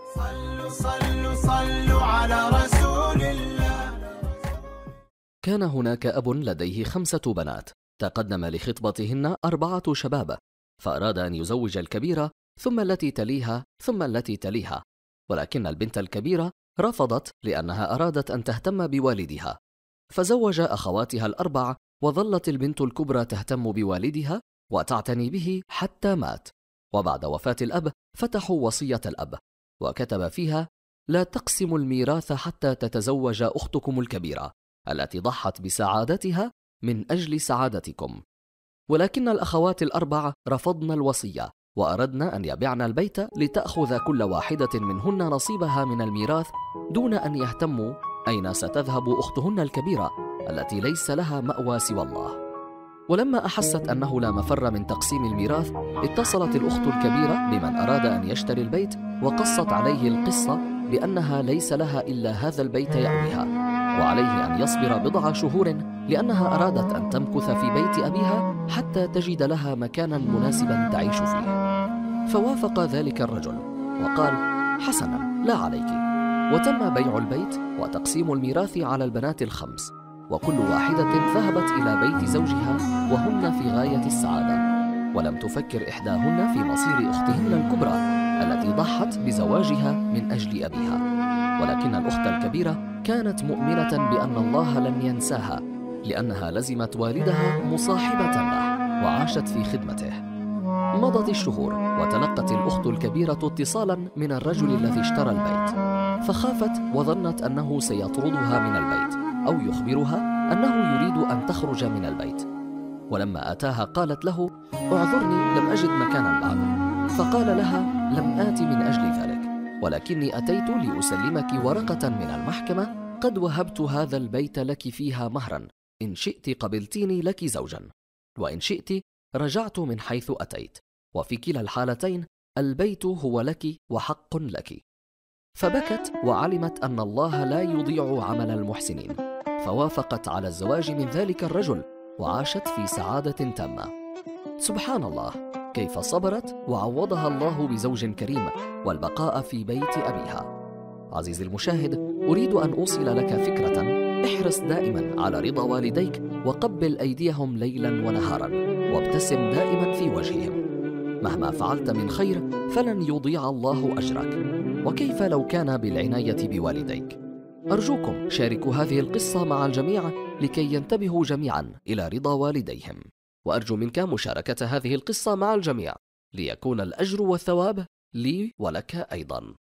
صلوا صلوا صلوا على رسول الله. كان هناك أب لديه 5 بنات، تقدم لخطبتهن 4 شباب، فأراد أن يزوج الكبيرة ثم التي تليها ثم التي تليها، ولكن البنت الكبيرة رفضت لأنها أرادت أن تهتم بوالدها، فزوج أخواتها ال4، وظلت البنت الكبرى تهتم بوالدها وتعتني به حتى مات. وبعد وفاة الأب فتحوا وصية الأب وكتب فيها: لا تقسموا الميراث حتى تتزوج أختكم الكبيرة التي ضحت بسعادتها من أجل سعادتكم. ولكن الأخوات ال4 رفضن الوصية وأردن أن يبيعن البيت لتأخذ كل واحدة منهن نصيبها من الميراث دون أن يهتموا أين ستذهب أختهن الكبيرة التي ليس لها مأوى سوى الله. ولما أحست أنه لا مفر من تقسيم الميراث، اتصلت الأخت الكبيرة بمن أراد أن يشتري البيت وقصت عليه القصة بأنها ليس لها إلا هذا البيت يأويها، وعليه أن يصبر بضع شهور لأنها أرادت أن تمكث في بيت أبيها حتى تجد لها مكانا مناسبا تعيش فيه. فوافق ذلك الرجل وقال: حسنا، لا عليك. وتم بيع البيت وتقسيم الميراث على البنات ال5، وكل واحدة ذهبت إلى بيت زوجها وهن في غاية السعادة، ولم تفكر إحداهن في مصير أختهن الكبرى التي ضحت بزواجها من أجل أبيها. ولكن الأخت الكبيرة كانت مؤمنة بأن الله لن ينساها، لأنها لزمت والدها مصاحبة له وعاشت في خدمته. مضت الشهور وتلقت الأخت الكبيرة اتصالا من الرجل الذي اشترى البيت، فخافت وظنت أنه سيطردها من البيت أو يخبرها أنه يريد أن تخرج من البيت. ولما أتاها قالت له: اعذرني، لم أجد مكانا بعد. فقال لها: لم آت من أجل ذلك، ولكني أتيت لأسلمك ورقة من المحكمة قد وهبت هذا البيت لك فيها مهرا، إن شئت قبلتيني لك زوجا، وإن شئت رجعت من حيث أتيت، وفي كلا الحالتين البيت هو لك وحق لك. فبكت وعلمت أن الله لا يضيع عمل المحسنين، فوافقت على الزواج من ذلك الرجل وعاشت في سعادة تامة. سبحان الله، كيف صبرت وعوضها الله بزوج كريم والبقاء في بيت أبيها. عزيزي المشاهد، أريد أن أوصل لك فكرة: احرص دائما على رضا والديك، وقبل أيديهم ليلا ونهارا، وابتسم دائما في وجههم. مهما فعلت من خير فلن يضيع الله أجرك. وكيف لو كان بالعناية بوالديك؟ أرجوكم شاركوا هذه القصة مع الجميع لكي ينتبهوا جميعا إلى رضا والديهم، وأرجو منك مشاركة هذه القصة مع الجميع ليكون الأجر والثواب لي ولك أيضا.